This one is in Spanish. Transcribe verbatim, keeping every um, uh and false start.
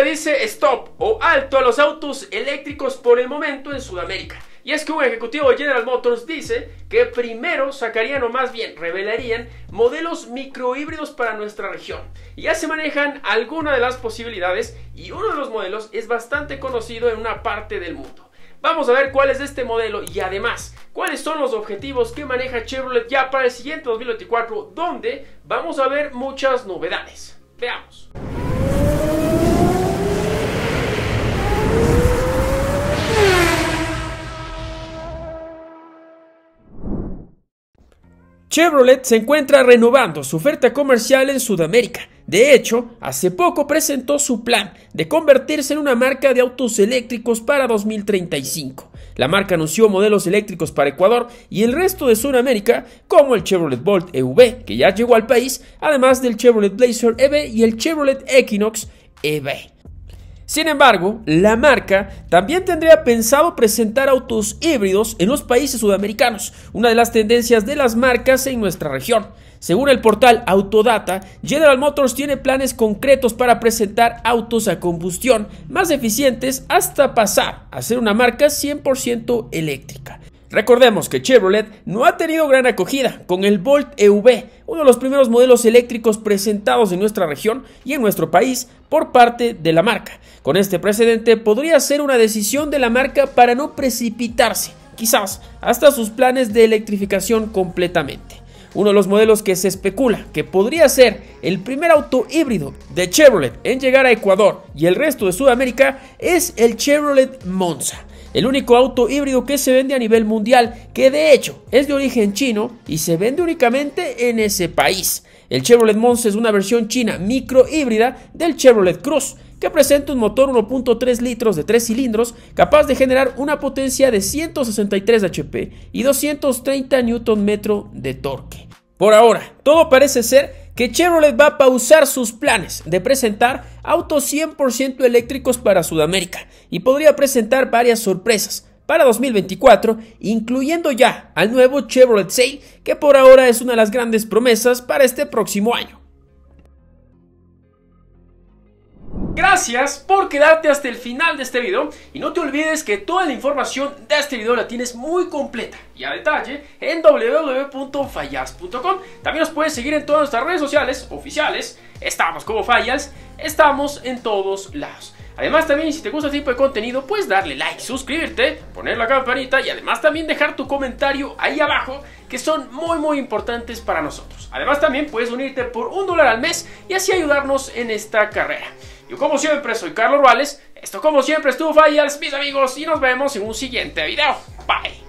dice stop o alto a los autos eléctricos por el momento en Sudamérica. Y es que un ejecutivo de General Motors dice que primero sacarían, o más bien revelarían, modelos microhíbridos para nuestra región. Y ya se manejan algunas de las posibilidades y uno de los modelos es bastante conocido en una parte del mundo. Vamos a ver cuál es este modelo y además cuáles son los objetivos que maneja Chevrolet ya para el siguiente dos mil veinticuatro, donde vamos a ver muchas novedades. Veamos. Chevrolet se encuentra renovando su oferta comercial en Sudamérica. De hecho, hace poco presentó su plan de convertirse en una marca de autos eléctricos para dos mil treinta y cinco. La marca anunció modelos eléctricos para Ecuador y el resto de Sudamérica, como el Chevrolet Bolt E V, que ya llegó al país, además del Chevrolet Blazer E V y el Chevrolet Equinox E V. Sin embargo, la marca también tendría pensado presentar autos híbridos en los países sudamericanos, una de las tendencias de las marcas en nuestra región. Según el portal Autodata, General Motors tiene planes concretos para presentar autos a combustión más eficientes hasta pasar a ser una marca cien por ciento eléctrica. Recordemos que Chevrolet no ha tenido gran acogida con el Bolt E V, uno de los primeros modelos eléctricos presentados en nuestra región y en nuestro país por parte de la marca. Con este precedente podría ser una decisión de la marca para no precipitarse, quizás hasta sus planes de electrificación completamente. Uno de los modelos que se especula que podría ser el primer auto híbrido de Chevrolet en llegar a Ecuador y el resto de Sudamérica es el Chevrolet Monza, el único auto híbrido que se vende a nivel mundial, que de hecho es de origen chino y se vende únicamente en ese país. El Chevrolet Monza es una versión china microhíbrida del Chevrolet Cruze, que presenta un motor uno punto tres litros de tres cilindros capaz de generar una potencia de ciento sesenta y tres H P y doscientos treinta newton metros de torque. Por ahora, todo parece ser que Chevrolet va a pausar sus planes de presentar autos cien por ciento eléctricos para Sudamérica y podría presentar varias sorpresas para dos mil veinticuatro, incluyendo ya al nuevo Chevrolet Sail, que por ahora es una de las grandes promesas para este próximo año. Gracias por quedarte hasta el final de este video y no te olvides que toda la información de este video la tienes muy completa y a detalle en w w w punto fallas punto com. También nos puedes seguir en todas nuestras redes sociales oficiales, estamos como Fallas, estamos en todos lados. Además también, si te gusta este tipo de contenido, puedes darle like, suscribirte, poner la campanita y además también dejar tu comentario ahí abajo, que son muy muy importantes para nosotros. Además también puedes unirte por un dólar al mes y así ayudarnos en esta carrera. Yo como siempre soy Carlos Ruales, esto como siempre estuvo Fallas, mis amigos, y nos vemos en un siguiente video. Bye.